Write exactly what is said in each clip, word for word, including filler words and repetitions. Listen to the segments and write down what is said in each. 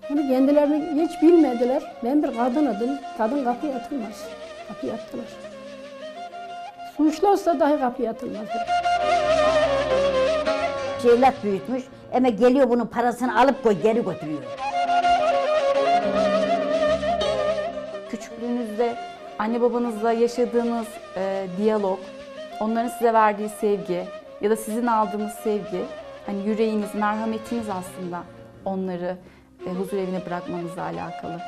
Bunu kendilerini hiç bilmediler. Ben bir kadınıdım. Kadın kapıya atılmaz. Kapıya attılar. Suçlu olsa dahi kapıya atılmaz. Evlat büyütmüş ama geliyor bunun parasını alıp koy, geri götürüyor. Küçüklüğünüzde anne babanızla yaşadığınız e, diyalog, onların size verdiği sevgi ya da sizin aldığınız sevgi, hani yüreğiniz, merhametiniz aslında onları e, huzur evine bırakmanızla alakalı.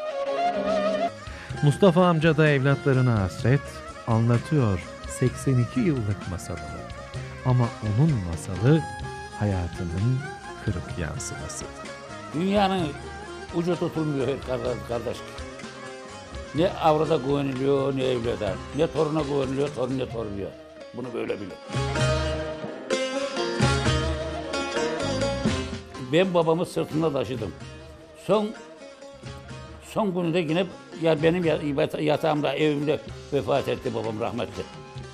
Mustafa amca da evlatlarına hasret, anlatıyor seksen iki yıllık masalını. Ama onun masalı hayatının kırık yansıması. Dünyanın ucu tutulmuyor kardeş. Ne avrada güveniliyor, ne evlada. Ne toruna güveniliyor, torun ne torunuyor. Bunu böyle bilin. Ben babamı sırtımda taşıdım. Son son gününde yine ya benim yatağımda, evimde vefat etti babam rahmetli.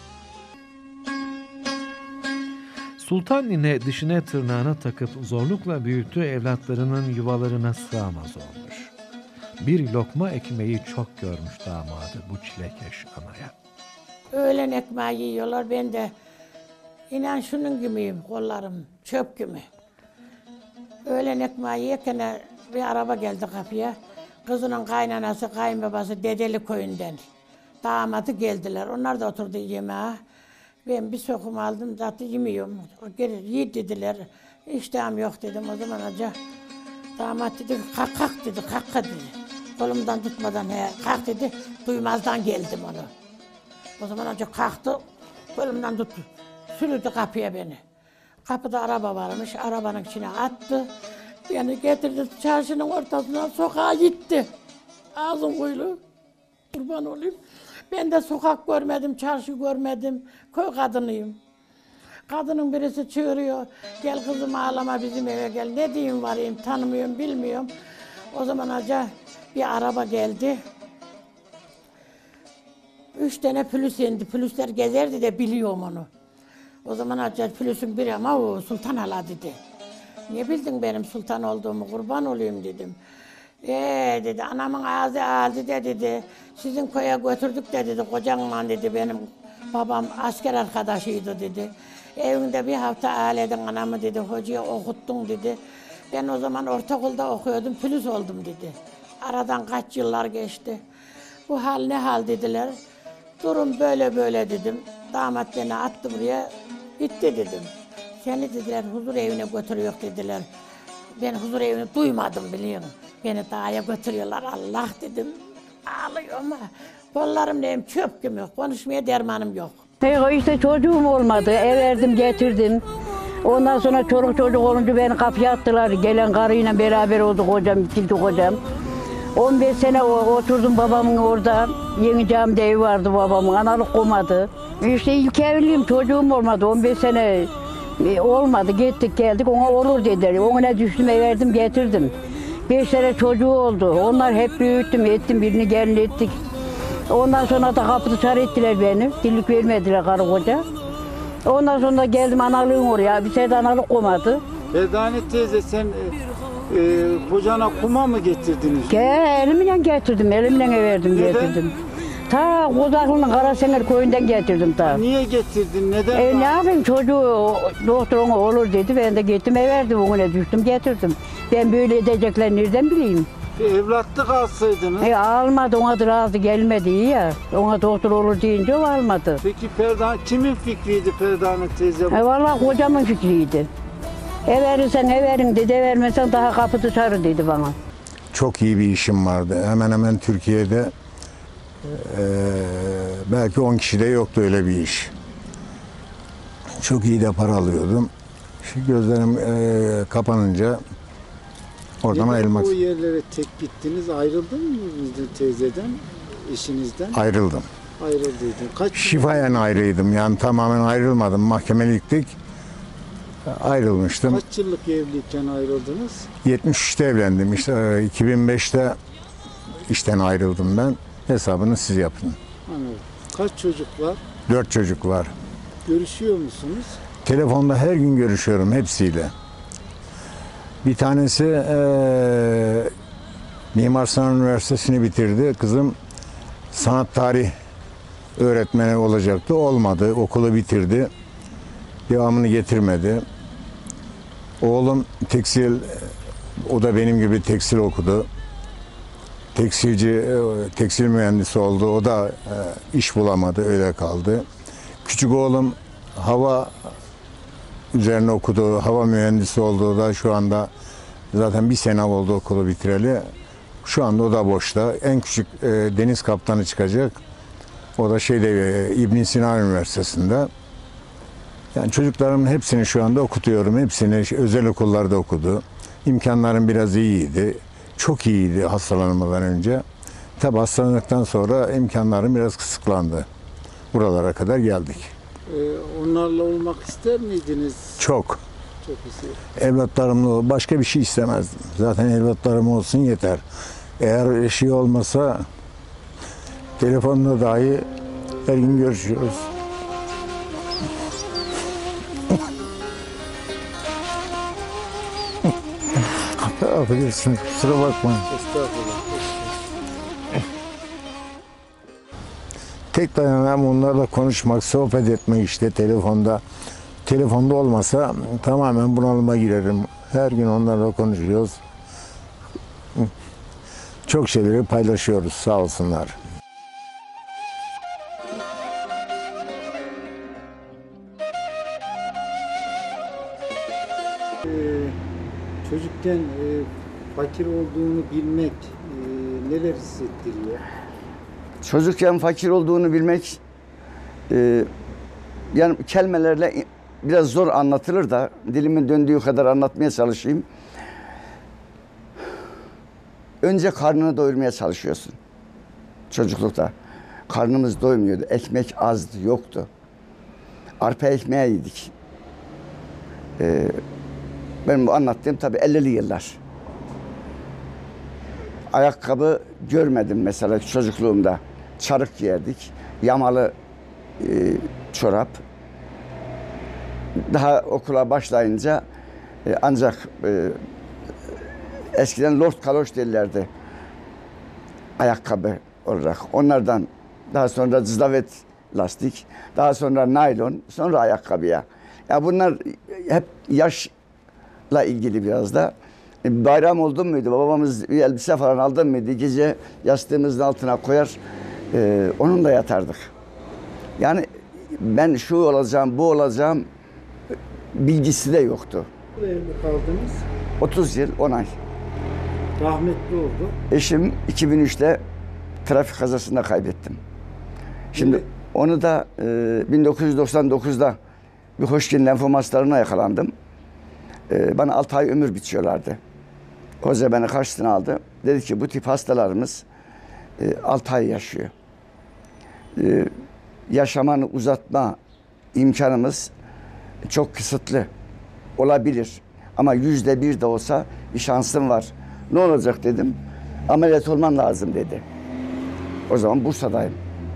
Sultan nine dişine tırnağına takıp zorlukla büyüttüğü evlatlarının yuvalarına sığamaz olmuş. Bir lokma ekmeği çok görmüş damadı bu çilekeş anaya. Öğlen ekmeği yiyorlar, ben de inan şunun gibiyim, kollarım çöp gibi. Öğlen ekmeği yerken bir araba geldi kapıya. Kızının kaynanası, kayınbabası Dedeli köyünden. Damadı geldiler, onlar da oturdu yemeğe. Ben bir sokum aldım, zaten yemiyorum. Geri yi dediler, iştahım yok dedim. O zaman hoca damat dedi, kalk kalk dedi, kalk kalk dedi. Kolumdan tutmadan he, kalk dedi, duymazdan geldim onu. O zaman hoca kalktı, kolumdan tuttu, sürüldü kapıya beni. Kapıda araba varmış, arabanın içine attı. Beni getirdi çarşının ortasına, sokağa gitti. Ağzım kuyulu, kurban olayım. Ben de sokak görmedim, çarşı görmedim, köy kadınıyım. Kadının birisi çığırıyor, gel kızım ağlama bizim eve gel. Ne diyeyim varayım, tanımıyorum, bilmiyorum. O zaman hoca bir araba geldi. Üç tane pülüs indi, pülüsler gezerdi de biliyorum onu. O zaman hoca pülüsün biri ama o Sultan Hala dedi. Ne bildin benim sultan olduğumu, kurban olayım dedim. Ee dedi, anamın ağzı aldı de dedi, sizin köye götürdük de dedi, kocanla dedi, benim babam asker arkadaşıydı dedi. Evinde bir hafta ağledin anamı dedi, hocaya okuttun dedi. Ben o zaman ortaokulda okuyordum, pülüs oldum dedi. Aradan kaç yıllar geçti. Bu hal ne hal dediler. Durum böyle böyle dedim. Damat beni attı buraya, gitti dedim. Seni dediler huzur evine götürüyor dediler. Ben huzur evini duymadım biliyor musun? Beni dağa götürüyorlar, Allah dedim. Ağlıyorum ha. Kollarım neyim çöp gibi, konuşmaya dermanım yok. Hey, işte çocuğum olmadı, ev verdim getirdim. Ondan sonra çoluk çocuk olunca beni kapıya attılar. Gelen karıyla beraber oldu kocam, ikinci kocam. on beş sene oturdum babamın orada. Yeni camide ev vardı babamın, analık koymadı. İşte ilk evliyim, çocuğum olmadı, on beş sene olmadı. Gittik geldik, ona olur dediler. Ona düştüm, ev verdim getirdim. Beş tane çocuğu oldu. Onlar hep büyüttüm, ettim, birini gelin ettik. Ondan sonra da kapı dışarı ettiler beni. Dillik vermediler karı koca. Ondan sonra geldim analığın oraya. Bir şey de analık koymadı. Ferdane teyze sen e, e, kocana kuma mı getirdiniz? Gel, elimle getirdim, elimle verdim Neden? getirdim. Ta Kozaklı'nın Karasenger köyünden getirdim ta. Niye getirdin? Neden? E, ne yapayım çocuğu doktor ona olur dedi. Ben de gittim ev verdim ona düştüm getirdim. Ben böyle edecekler nereden bileyim? Bir evlatlık alsaydınız. E almadı ona da razı gelmedi ya. Ona doktor olur deyince o almadı. Peki Ferdane kimin fikriydi Ferdane teyze? E vallahi kocamın fikriydi. Ev verirsen ev verin dedi, ev vermezsen daha kapı dışarı dedi bana. Çok iyi bir işim vardı. Hemen hemen Türkiye'de e, belki on kişide yoktu öyle bir iş. Çok iyi de para alıyordum. Şu gözlerim e, kapanınca oradan Neden ayrılmak bu yerlere tek gittiniz? Ayrıldın mı teyzeden, eşinizden? ayrıldım. Ayrıldıydın. Kaç Şifayen ayrıydım. Yani tamamen ayrılmadım. Mahkemeliktik. Ayrılmıştım. Kaç yıllık evliyken ayrıldınız? yetmiş üçte evlendim. İşte iki bin beşte işten ayrıldım ben. Hesabını siz yapın. Anladım. Kaç çocuk var? Dört çocuk var. Görüşüyor musunuz? Telefonda her gün görüşüyorum hepsiyle. Bir tanesi eee Mimar Sinan Üniversitesi'ni bitirdi. Kızım sanat tarih öğretmeni olacaktı. Olmadı. Okulu bitirdi. Devamını getirmedi. Oğlum tekstil, o da benim gibi tekstil okudu. Tekstilci, tekstil mühendisi oldu. O da iş bulamadı. Öyle kaldı. Küçük oğlum hava üzerine okudu. Hava mühendisi oldu. O da şu anda zaten bir sene oldu okulu bitireli. Şu anda o da boşta. En küçük e, deniz kaptanı çıkacak. O da şeyde e, İbn Sina Üniversitesi'nde. Yani çocuklarımın hepsini şu anda okutuyorum. Hepsini özel okullarda okudu. İmkanlarım biraz iyiydi. Çok iyiydi hastalanmadan önce. Tabi hastalandıktan sonra imkanlarım biraz kısıtlandı. Buralara kadar geldik. Ee, onlarla olmak ister miydiniz? Çok. Çok istedim. Evlatlarımla başka bir şey istemezdim. Zaten evlatlarım olsun yeter. Eğer şey olmasa telefonla dahi her gün görüşüyoruz. Affedersin, kusura bakma. Estağfurullah. Tek dayanağım onlarla konuşmak, sohbet etmek işte telefonda. Telefonda olmasa tamamen bunalıma girerim. Her gün onlarla konuşuyoruz. Çok şeyleri paylaşıyoruz, sağ olsunlar. Ee, çocukken e, fakir olduğunu bilmek e, neler hissettiriyor? Çocukken fakir olduğunu bilmek e, yani kelimelerle biraz zor anlatılır da dilimin döndüğü kadar anlatmaya çalışayım. Önce karnını doyurmaya çalışıyorsun. Çocuklukta karnımız doymuyordu. Ekmek azdı, yoktu. Arpa ekmeği yedik. Ee, benim bu anlattığım tabii ellili yıllar. Ayakkabı görmedim mesela çocukluğumda. Çarık giyerdik. Yamalı e, çorap. Daha okula başlayınca e, ancak e, eskiden Lord Kaloş derlerdi ayakkabı olarak. Onlardan daha sonra cızdavet lastik, daha sonra naylon, sonra ayakkabıya. Ya bunlar hep yaşla ilgili biraz da. E, bayram oldu muydu? Babamız bir elbise falan aldı mıydı? Gece yastığımızın altına koyar, e, onunla yatardık. Yani ben şu olacağım, bu olacağım bilgisi de yoktu. Evli kaldınız. otuz yıl, on ay. Rahmetli oldu. Eşim iki bin üçte trafik kazasında kaybettim. Şimdi Evet. onu da e, bin dokuz yüz doksan dokuzda bir Hodgkin lenfom hastalarına yakalandım. E, bana altı ay ömür bitiyorlardı. Hoca beni karşısına aldı. Dedi ki bu tip hastalarımız e, altı ay yaşıyor. E, yaşamanı uzatma imkanımız çok kısıtlı olabilir. Ama yüzde bir de olsa bir şansım var. Ne olacak dedim. Ameliyat olman lazım dedi. O zaman Bursa'dayım.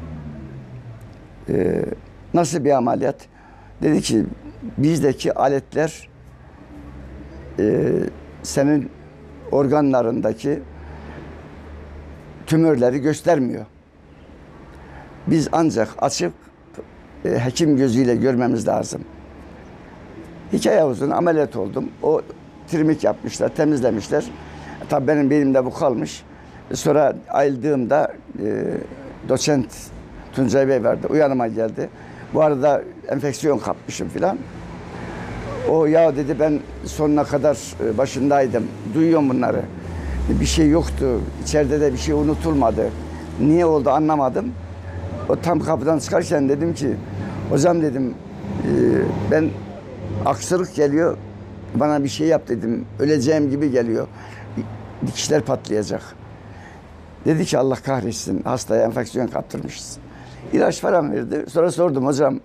Ee, nasıl bir ameliyat? Dedi ki bizdeki aletler e, senin organlarındaki tümörleri göstermiyor. Biz ancak açıp e, hekim gözüyle görmemiz lazım. Hikaye uzun, ameliyat oldum. O trimik yapmışlar, temizlemişler. Tabii benim beynimde bu kalmış. Sonra ayıldığımda e, doçent Tuncay Bey vardı. O yanıma geldi. Bu arada enfeksiyon kapmışım filan. O ya dedi ben sonuna kadar başındaydım. Duyuyorum bunları. Bir şey yoktu. İçeride de bir şey unutulmadı. Niye oldu anlamadım. O tam kapıdan çıkarken dedim ki hocam dedim e, ben aksırık geliyor. Bana bir şey yap dedim. Öleceğim gibi geliyor. Dikişler patlayacak. Dedi ki Allah kahretsin. Hastaya enfeksiyon kaptırmışız. İlaç falan verdi. Sonra sordum hocam.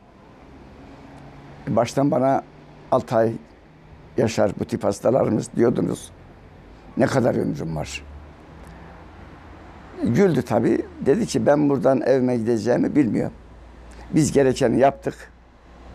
Baştan bana altı ay yaşar bu tip hastalarımız diyordunuz. Ne kadar ömrüm var? Güldü tabii. Dedi ki ben buradan evime gideceğimi bilmiyorum. Biz gerekeni yaptık.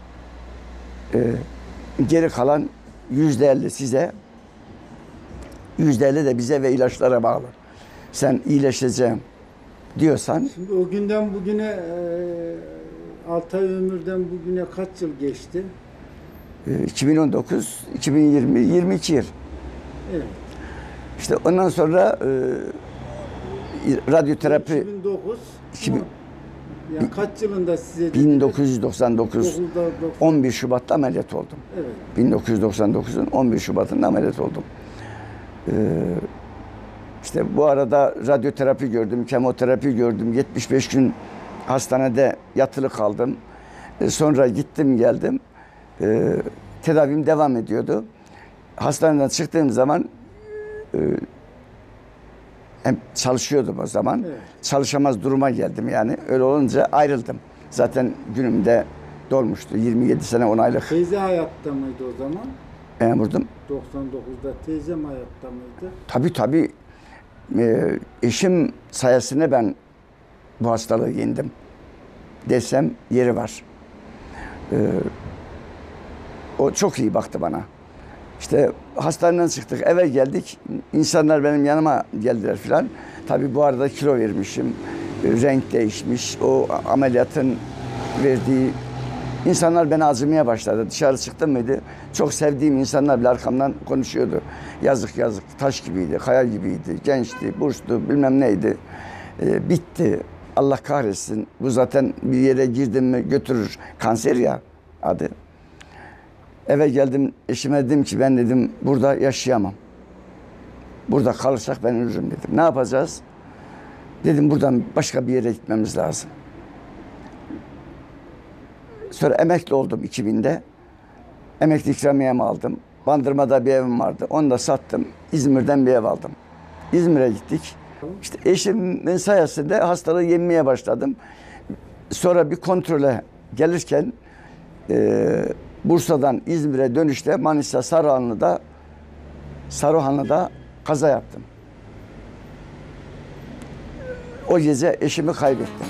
Ee, geri kalan yüzde elli size, yüzde elli de bize ve ilaçlara bağlı. Sen iyileşeceğim diyorsan. Şimdi o günden bugüne e, altı ay ömürden bugüne kaç yıl geçti? iki bin on dokuz, iki bin yirmi, yirmi iki yıl. Evet. İşte ondan sonra e, radyoterapi iki bin dokuz. iki bin, yani kaç yılında size bin dokuz yüz doksan dokuz, dokuzda, on bir Şubat'ta ameliyat oldum. Evet. bin dokuz yüz doksan dokuzun on bir Şubat'ında ameliyat oldum. Ee, işte bu arada radyoterapi gördüm, kemoterapi gördüm. yetmiş beş gün hastanede yatılı kaldım. Ee, sonra gittim geldim. Ee, tedavim devam ediyordu. Hastaneden çıktığım zaman e, hem çalışıyordum o zaman. Evet. Çalışamaz duruma geldim yani. Öyle olunca ayrıldım. Zaten günümde dolmuştu. yirmi yedi sene on aylık. Teyze hayatta mıydı o zaman? Memurdum. doksan dokuzda teyzem hayatta mıydı? Tabii tabii. Ee, eşim sayesinde ben bu hastalığı yendim desem yeri var. Ee, o çok iyi baktı bana. İşte hastaneden çıktık, eve geldik. İnsanlar benim yanıma geldiler filan. Tabii bu arada kilo vermişim, renk değişmiş. O ameliyatın verdiği... İnsanlar beni acımaya başladı. Dışarı çıktım mıydı? Çok sevdiğim insanlar bile arkamdan konuşuyordu. Yazık yazık, taş gibiydi, kaya gibiydi, gençti, burçtu, bilmem neydi. Ee, bitti. Allah kahretsin. Bu zaten bir yere girdim mi götürür. Kanser ya adı. Eve geldim, eşime dedim ki ben dedim burada yaşayamam. Burada kalırsak ben ölürüm dedim. Ne yapacağız? Dedim buradan başka bir yere gitmemiz lazım. Sonra emekli oldum iki binde. Emekli ikramiyemi aldım. Bandırma'da bir evim vardı. Onu da sattım. İzmir'den bir ev aldım. İzmir'e gittik. İşte eşimin sayesinde hastalığı yenmeye başladım. Sonra bir kontrole gelirken e, Bursa'dan İzmir'e dönüşte Manisa Saruhanlı'da Saruhanlı'da kaza yaptım. O gece eşimi kaybettim.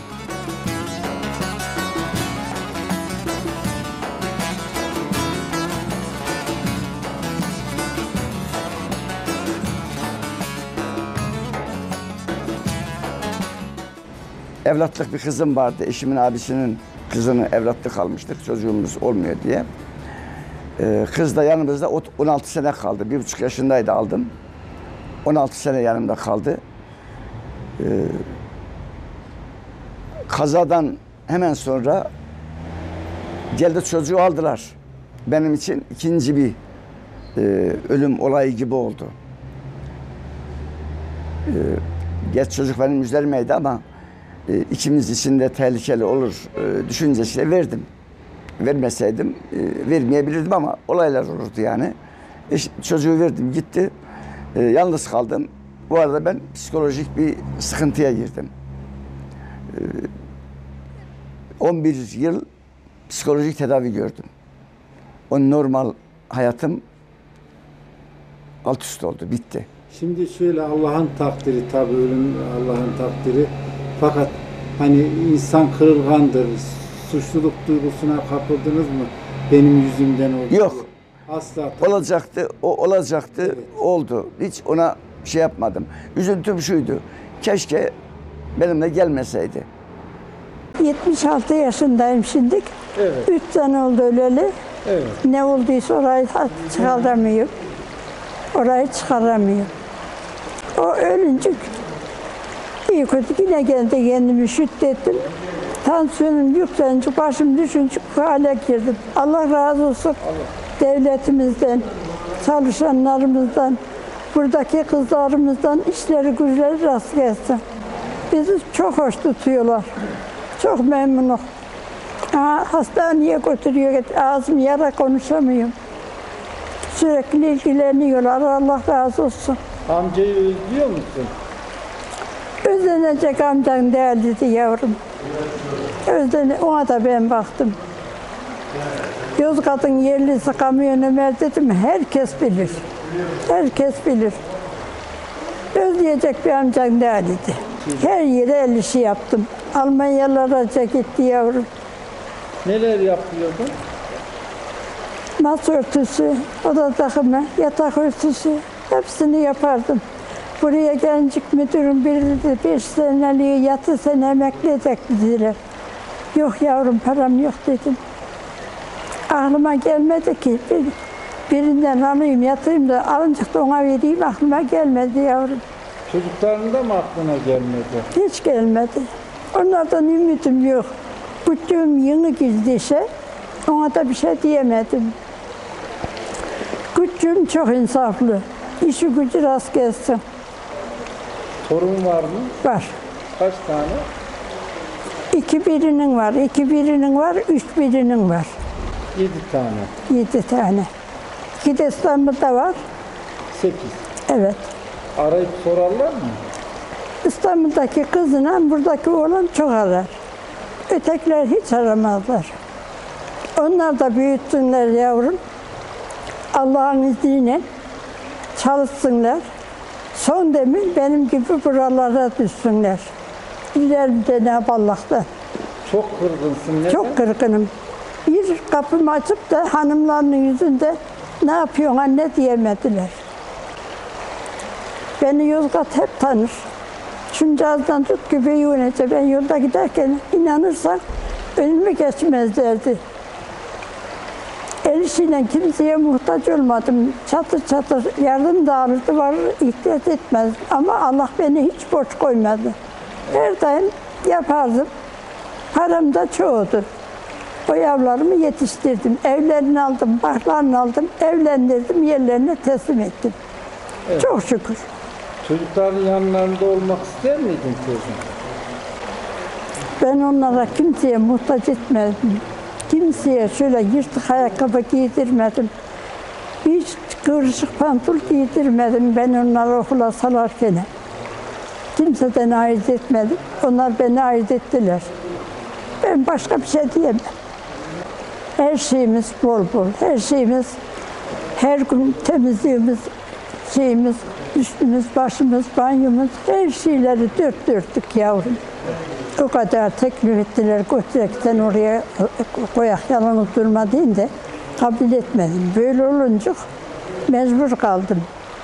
Evlatlık bir kızım vardı. Eşimin abisinin kızını evlatlık almıştık. Çocuğumuz olmuyor diye. Ee, kız da yanımızda on altı sene kaldı. Bir buçuk yaşındaydı aldım. on altı sene yanımda kaldı. Ee, kazadan hemen sonra geldi çocuğu aldılar. Benim için ikinci bir e, ölüm olayı gibi oldu. Ee, geç çocuk benim üzerindeydi ama e, ikimiz için de tehlikeli olur e, düşüncesiyle verdim. Vermeseydim e, vermeyebilirdim ama olaylar olurdu yani. E, çocuğu verdim gitti. E, yalnız kaldım. Bu arada ben psikolojik bir sıkıntıya girdim. E, on bir yıl psikolojik tedavi gördüm. O normal hayatım alt üst oldu, bitti. Şimdi şöyle Allah'ın takdiri tabii ölüm Allah'ın takdiri. Fakat hani insan kırılgandır. Suçluluk duygusuna kapıldınız mı? Benim yüzümden oldu. Yok. Asla. Tabii. Olacaktı, o olacaktı, evet. Oldu. Hiç ona şey yapmadım. Üzüntüm şuydu. Keşke benimle gelmeseydi. yetmiş altı yaşındayım şimdi. Evet. Üç sene oldu öleli. Evet. Ne olduysa orayı çıkaramıyor. Orayı çıkaramıyor. O ölünce iyi kötü yine geldi kendimi şüddettim. Tansiyonum yükselince başım düşünce hale girdim. Allah razı olsun. Allah. Devletimizden, çalışanlarımızdan, buradaki kızlarımızdan işleri güçleri rast gelsin. Bizi çok hoş tutuyorlar. Çok memnunum. Ha, hastaneye götürüyor, ağzım yara konuşamıyorum. Sürekli ilgileniyorlar, Allah razı olsun. Amcayı özlüyor musun? Özlenecek amcan değerliydi yavrum. Özlene, ona da ben baktım. Yozgat'ın yerlisi Kamyon Ömer dedim, herkes bilir. Herkes bilir. Özleyecek bir amcan değerliydi. Her yere el işi yaptım. Almanyalara gitti yavrum. Neler yapıyordun? Masa örtüsü, oda takımı, yatak örtüsü, Hepsini yapardım. Buraya gencik müdürüm bildirdi, beş seneliği yatı sene emekli edecek dediler. Yok yavrum param yok dedim. Aklıma gelmedi ki bir, birinden alayım yatayım da alıncak da ona vereyim, aklıma gelmedi yavrum. Çocuklarında mı aklına gelmedi? Hiç gelmedi. Onlardan ümidim yok. Küçüğüm yeni girdi işe, ona da bir şey diyemedim. Küçüğüm çok insaflı, işi gücü rast gelsin. Torun var mı? Var. Kaç tane? İki birinin var, iki birinin var, üç birinin var. Yedi tane. Yedi tane. İki de İstanbul'da var. Sekiz. Evet. Arayıp sorarlar mı? İstanbul'daki kızına buradaki oğlan çok arar. Ötekiler hiç aramazlar. Onlar da büyütsünler yavrum. Allah'ın izniyle çalışsınlar. Son demin benim gibi buralara düşsünler. İlerim Cenab-ı Allah'tan. Çok kırgınsın. Neden? Çok kırgınım. Bir kapımı açıp da hanımlarının yüzünde ne yapıyorsun anne diyemediler. Beni Yozgat hep tanır. Şuncağızdan tut küpeyi yönece ben yolda giderken inanırsan önümü geçmezlerdi. El işiyle kimseye muhtaç olmadım. Çatır çatır yardım dağılırdı, var ihtiyaç etmez. Ama Allah beni hiç borç koymadı. Her daim yapardım. Param da çoğudu. O yavrularımı yetiştirdim. Evlerini aldım, bahçelerini aldım, evlendirdim, yerlerine teslim ettim. Evet. Çok şükür. Çocukların yanlarında olmak ister miydin kızım? Ben onlara kimseye muhtaç etmedim. Kimseye şöyle yırtık ayakkabı giydirmedim. Hiç kıvrışık pantol giydirmedim ben onları okula salarken. Kimseden ayırt etmedim. Onlar beni ayırt ettiler. Ben başka bir şey diyemem. Her şeyimiz bol bol, her şeyimiz, her gün temizliğimiz, şeyimiz, üstümüz, başımız, banyomuz, her şeyleri dört dörtlük yavrum. O kadar teklif ettiler, götürekten oraya koyak yalanıp durma deyin de kabul etmedim. Böyle olunca mecbur kaldım.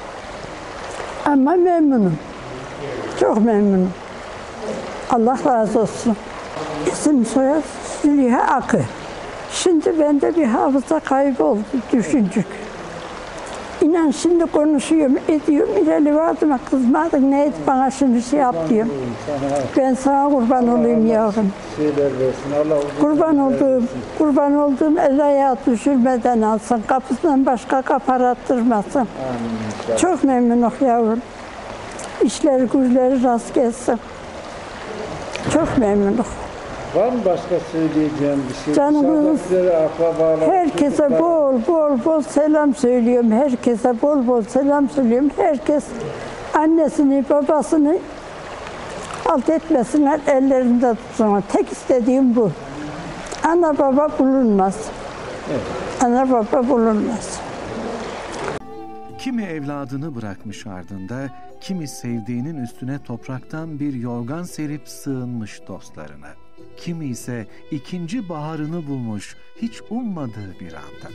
Ama memnunum. Çok memnunum. Allah razı olsun. İsim soyad Züleyha Akı. Şimdi bende bir hafıza kaybı oldu, düşüncük. İnan şimdi konuşuyorum, ediyorum. İleri vardım, kızmadın, neydi bana şimdi şey yap diyorum. Ben sana kurban olayım yavrum. Kurban olduğum, kurban olduğum el ayağı düşürmeden alsın, kapısından başka kapı arattırmasın. Çok memnunum yavrum. İşleri, güçleri rast gelsin. Çok memnunum. Var mı başka söyleyeceğim bir şey? Canımız, herkese bol bol bol selam söylüyorum. Herkese bol bol selam söylüyorum. Herkes annesini, babasını alt etmesinler, ellerinde tutsunlar. Tek istediğim bu. Ana baba bulunmaz. Evet. Ana baba bulunmaz. Kimi evladını bırakmış ardında, kimi sevdiğinin üstüne topraktan bir yorgan serip sığınmış dostlarına. Kimi ise ikinci baharını bulmuş hiç ummadığı bir anda.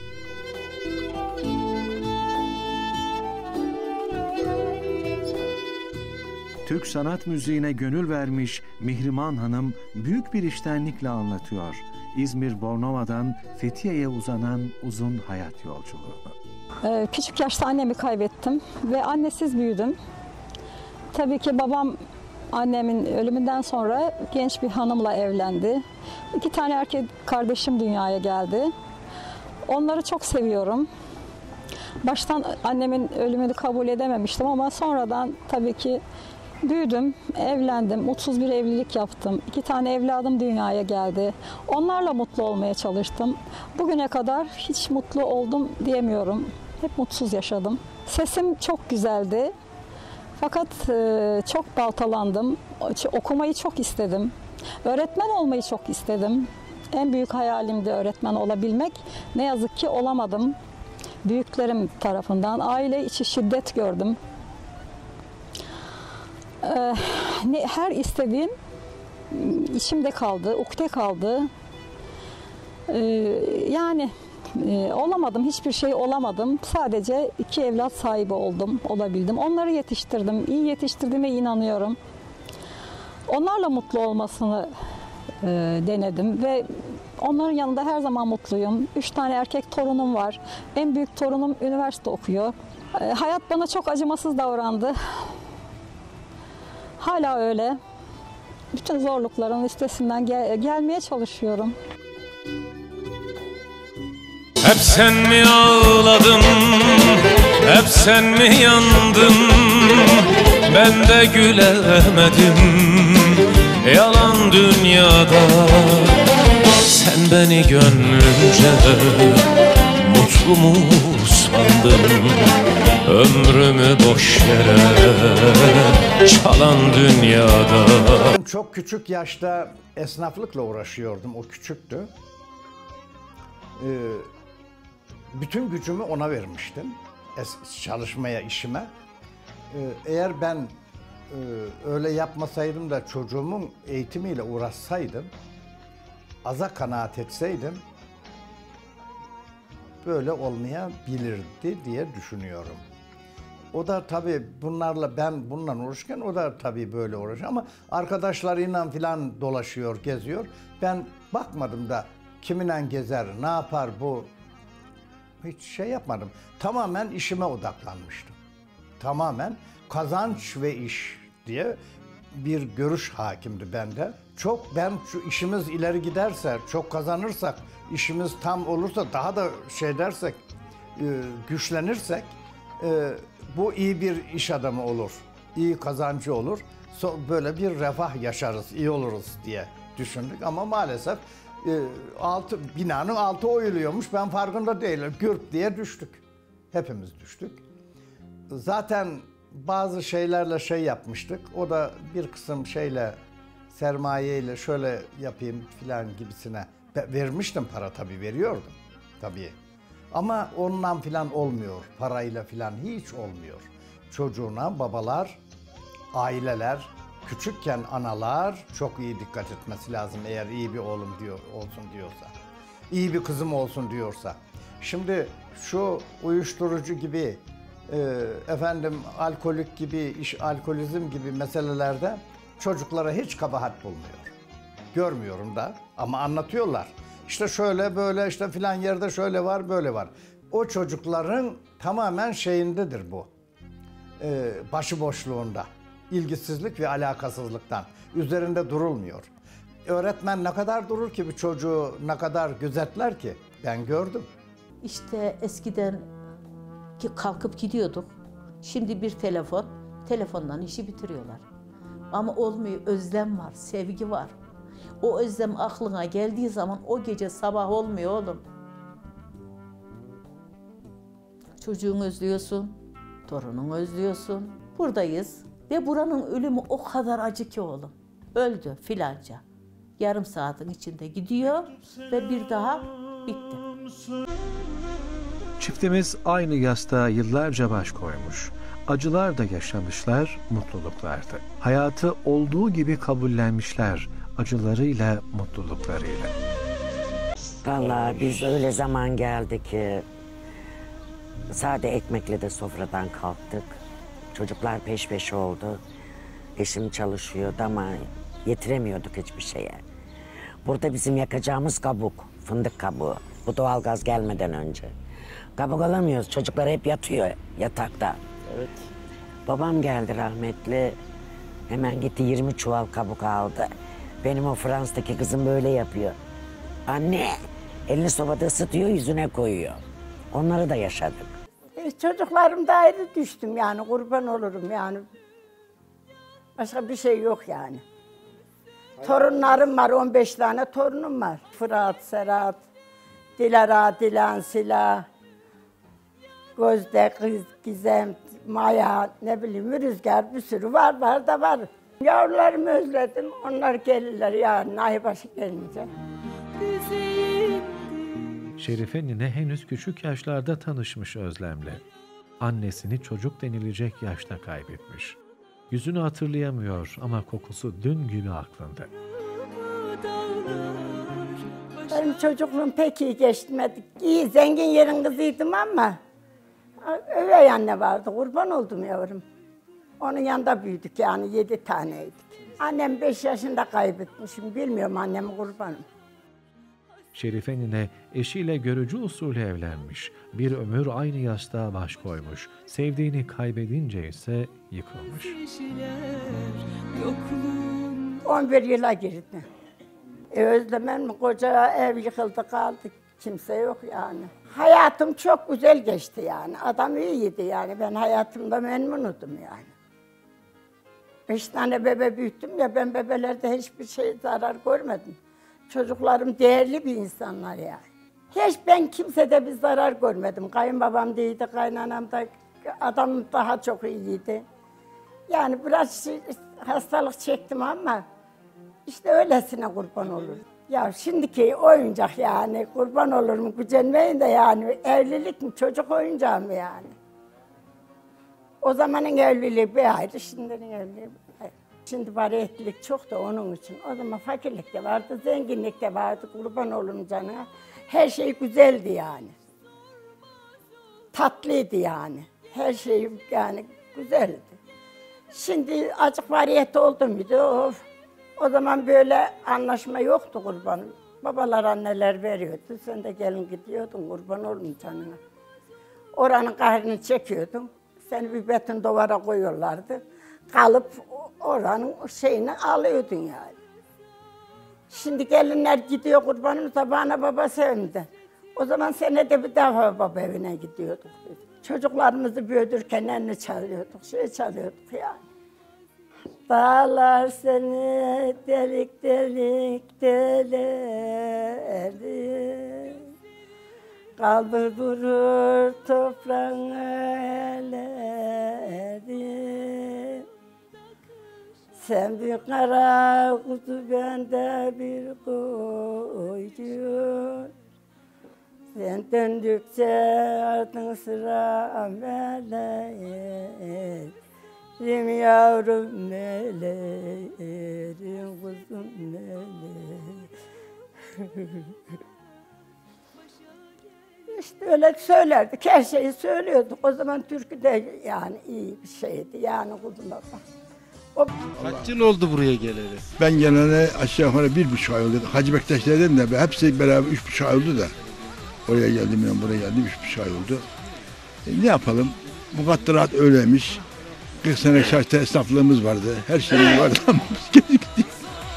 Türk sanat müziğine gönül vermiş Mihriman Hanım büyük bir içtenlikle anlatıyor İzmir Bornova'dan Fethiye'ye uzanan uzun hayat yolculuğunu. Küçük yaşta annemi kaybettim ve annesiz büyüdüm. Tabii ki babam annemin ölümünden sonra genç bir hanımla evlendi. İki tane erkek kardeşim dünyaya geldi. Onları çok seviyorum. Baştan annemin ölümünü kabul edememiştim ama sonradan tabii ki büyüdüm, evlendim, mutsuz bir evlilik yaptım. İki tane evladım dünyaya geldi. Onlarla mutlu olmaya çalıştım. Bugüne kadar hiç mutlu oldum diyemiyorum. Hep mutsuz yaşadım. Sesim çok güzeldi. Fakat çok baltalandım. Okumayı çok istedim. Öğretmen olmayı çok istedim. En büyük hayalimdi öğretmen olabilmek. Ne yazık ki olamadım. Büyüklerim tarafından aile içi şiddet gördüm. Her istediğim içimde kaldı, ukde kaldı. Yani Ee, olamadım, hiçbir şey olamadım. Sadece iki evlat sahibi oldum, olabildim. Onları yetiştirdim, iyi yetiştirdiğime inanıyorum. Onlarla mutlu olmasını e, denedim ve onların yanında her zaman mutluyum. Üç tane erkek torunum var. En büyük torunum üniversite okuyor. E, hayat bana çok acımasız davrandı. Hala öyle. Bütün zorlukların üstesinden gel gelmeye çalışıyorum. Hep sen mi ağladın, hep sen mi yandın, ben de gülemedim yalan dünyada. Sen beni gönlünce mutlu mu sandın, ömrümü boş yere çalan dünyada. Çok küçük yaşta esnaflıkla uğraşıyordum, o küçüktü. Ee, bütün gücümü ona vermiştim, çalışmaya, işime. Ee, eğer ben e, öyle yapmasaydım da çocuğumun eğitimiyle uğraşsaydım, aza kanaat etseydim, böyle olmayabilirdi diye düşünüyorum. O da tabii bunlarla, ben bununla uğraşırken o da tabii böyle uğraşıyor ama arkadaşlarıyla filan dolaşıyor, geziyor. Ben bakmadım da kiminle gezer, ne yapar bu, hiç şey yapmadım. Tamamen işime odaklanmıştım. Tamamen kazanç ve iş diye bir görüş hakimdi bende. Çok ben şu işimiz ileri giderse, çok kazanırsak, işimiz tam olursa, daha da şey dersek, güçlenirsek, bu iyi bir iş adamı olur, iyi kazancı olur, böyle bir refah yaşarız, iyi oluruz diye düşündük ama maalesef altı, binanın altı oyuluyormuş, ben farkında değilim, gürp diye düştük, hepimiz düştük. Zaten bazı şeylerle şey yapmıştık, o da bir kısım şeyle, sermayeyle şöyle yapayım filan gibisine vermiştim, para tabii veriyordum tabii. Ama ondan filan olmuyor, parayla filan hiç olmuyor. Çocuğuna babalar, aileler, küçükken analar çok iyi dikkat etmesi lazım eğer iyi bir oğlum diyor, olsun diyorsa. İyi bir kızım olsun diyorsa. Şimdi şu uyuşturucu gibi, e, efendim alkolik gibi, iş, alkolizm gibi meselelerde çocuklara hiç kabahat bulmuyor. Görmüyorum da ama anlatıyorlar. İşte şöyle böyle işte filan yerde şöyle var böyle var. O çocukların tamamen şeyindedir bu. Ee, başıboşluğunda. İlgisizlik ve alakasızlıktan. Üzerinde durulmuyor. Öğretmen ne kadar durur ki bir çocuğu ne kadar gözetler ki? Ben gördüm. İşte eskiden ki kalkıp gidiyorduk. Şimdi bir telefon, telefondan işi bitiriyorlar. Ama olmuyor, özlem var, sevgi var. O özlem aklına geldiği zaman o gece sabah olmuyor oğlum. Çocuğunu özlüyorsun, torununu özlüyorsun. Buradayız ve buranın ölümü o kadar acı ki oğlum. Öldü filanca. Yarım saatin içinde gidiyor ve bir daha bitti. Çiftimiz aynı yastığa yıllarca baş koymuş. Acılar da yaşamışlar, mutluluklardı. Hayatı olduğu gibi kabullenmişler, acılarıyla, mutluluklarıyla. Vallahi biz öyle zaman geldi ki sade ekmekle de sofradan kalktık. Çocuklar peş peşe oldu. Eşim çalışıyordu ama yetiremiyorduk hiçbir şeye. Burada bizim yakacağımız kabuk, fındık kabuğu. Bu doğalgaz gelmeden önce. Kabuk alamıyoruz. Çocuklar hep yatıyor yatakta. Evet. Babam geldi rahmetli. Hemen gitti yirmi çuval kabuk aldı. Benim o Fransa'daki kızım böyle yapıyor. Anne, elini sobada ısıtıyor, yüzüne koyuyor. Onları da yaşadık. E, çocuklarım da ayrı düştüm yani, kurban olurum yani. Başka bir şey yok yani. Torunlarım var, on beş tane torunum var. Fırat, Serhat, Dilara, Dilan, Sila, Gözde, Kız, Gizem, Maya, ne bileyim Rüzgar, bir sürü var, var da var. Yavrularımı özledim, onlar gelirler yarın aybaşı gelince. Şerife nine henüz küçük yaşlarda tanışmış Özlem'le. Annesini çocuk denilecek yaşta kaybetmiş. Yüzünü hatırlayamıyor ama kokusu dün gibi aklında. Benim çocukluğum pek iyi geçmedi. İyi, zengin yerin kızıydım ama üvey anne vardı, kurban oldum yavrum. Onun yanında büyüdük yani, yedi taneydik. Annem beş yaşında kaybetmişim, bilmiyorum annemi, kurbanım. Şerife nine eşiyle görücü usulü evlenmiş. Bir ömür aynı yastığa baş koymuş. Sevdiğini kaybedince ise yıkılmış. on bir yıla girdi. E özlemem mi? Koca ev yıkıldı kaldı. Kimse yok yani. Hayatım çok güzel geçti yani. Adam iyiydi yani. Ben hayatımda memnunudum yani. Beş tane bebe büyüttüm ya, ben bebelerde hiçbir şey zarar görmedim. Çocuklarım değerli bir insanlar yani. Hiç ben kimsede bir zarar görmedim. Kayınbabam da iyiydi, kaynanam da, adam daha çok iyiydi. Yani biraz hastalık çektim ama işte öylesine kurban olur. Ya şimdiki oyuncak yani, kurban olur mu gücenmeyin de yani, evlilik mi çocuk oyuncağı mı yani? O zamanın evliliği bir ayrı, şimdinin evliliği bir ayrı. Şimdi bariyetlilik çok da onun için. O zaman fakirlik de vardı, zenginlik de vardı, kurban olun canına. Her şey güzeldi yani. Tatlıydı yani. Her şey yani güzeldi. Şimdi açık variyet oldu muydu? Of. O zaman böyle anlaşma yoktu kurbanım. Babalar, anneler veriyordu. Sen de gelin gidiyordun, kurban olun canına. Oranın kahrını çekiyordun. Seni bir beton duvara koyuyorlardı. Kalıp oranın şeyini alıyordun yani. Şimdi gelinler gidiyor kurbanım, sabahına baba sevimde. O zaman senede bir defa baba evine gidiyorduk biz. Çocuklarımızı büyütürken elini çalıyorduk, şey çalıyorduk yani. Dağlar seni delik delik deleri, kalbur durur toprağına eleri. Sen bir kara kuzu, bende bir koyun. Sen döndükçe ardın sıra meleğim. Rim yavrum meleğim, kuzum meleğim. İşte öyle söylerdik, her şeyi söylüyorduk. O zaman türkü de yani iyi bir şeydi yani kuzum baba. O... Kaç yıl oldu buraya geleli? Ben gelene aşağı yukarı bir buçuk ay oldu. Hacı Bektaş'lardan da hepsi beraber üç buçuk ay oldu da. Oraya geldim, ben buraya geldim, üç buçuk ay oldu. E, ne yapalım? Mukadderat öyleymiş. kırk sene şartta esnaflığımız vardı. Her şeyimiz vardı ama biz gittik.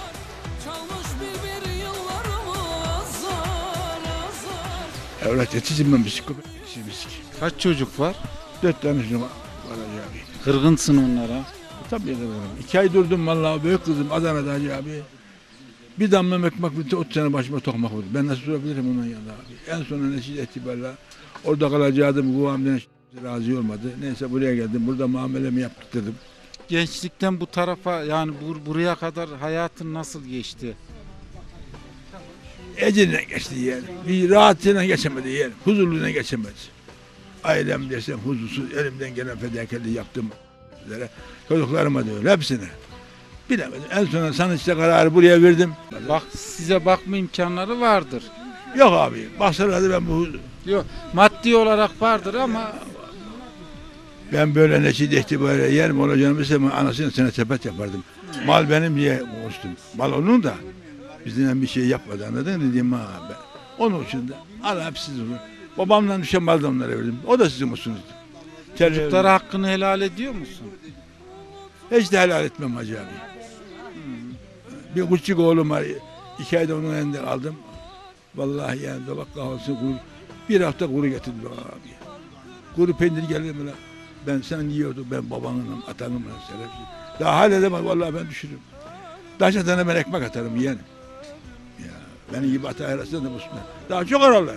Evlat yetiştirmemiştik. Kaç çocuk var? Dört tane çocuk var Hacı abi. Kırgınsın onlara. Tabii kırgınım. İki ay durdum vallahi, büyük kızım Adana'da Hacı abi. Bir damla ekmek bitti, otuz sene başıma tokmak vurdu. Ben nasıl durabilirim ondan yanında abi? En sonunda netice itibariyle orada kalacaktım, kuvamdan razı olmadı. Neyse buraya geldim, burada muamelemi yaptırdım. Gençlikten bu tarafa, yani bur buraya kadar hayatın nasıl geçti? Ecelinden geçti yeğenim. Bir rahatıyla geçemedi yeğenim. Huzurluyla geçemedi. Ailem desem huzursuz, elimden gelen fedakarlığı yaptım. Çocuklarıma da öyle, hepsine. Bilemedim. En sonunda sanatçı kararı buraya verdim. Bak, size bakma imkanları vardır. Yok abi. Baksalardı ben bu... Yok, maddi olarak vardır ama... Ben böyle neşide itibariyle yerim olacağını bilsem anasını sana sepet yapardım. Mal benim diye konuştum. Mal onun da bizden bir şey yapmadı, anladın mı dedim ha ben. Onun için de al hep siz olun. Babamdan düşen mal da onlara verdim. O da sizin olsunuz. Çocuklara hakkını helal ediyor musun? Hiç de helal etmem Hacı abi. Hmm. Bir küçük oğlum var. İki ayda onun elinde kaldım. Vallahi yani dolak kahvaltısı kuru. Bir hafta kuru getirdi abi. Kuru peynir geldi mi lan? Ben sen yiyordum, ben babanınım, atanımım, şerefsiz. Daha hala demem, vallahi ben düşürürüm. Taşa tane ben ekmek atarım yeğenim. Ya, benim gibi ata arasında da Müslüman. Daha çok ararlar.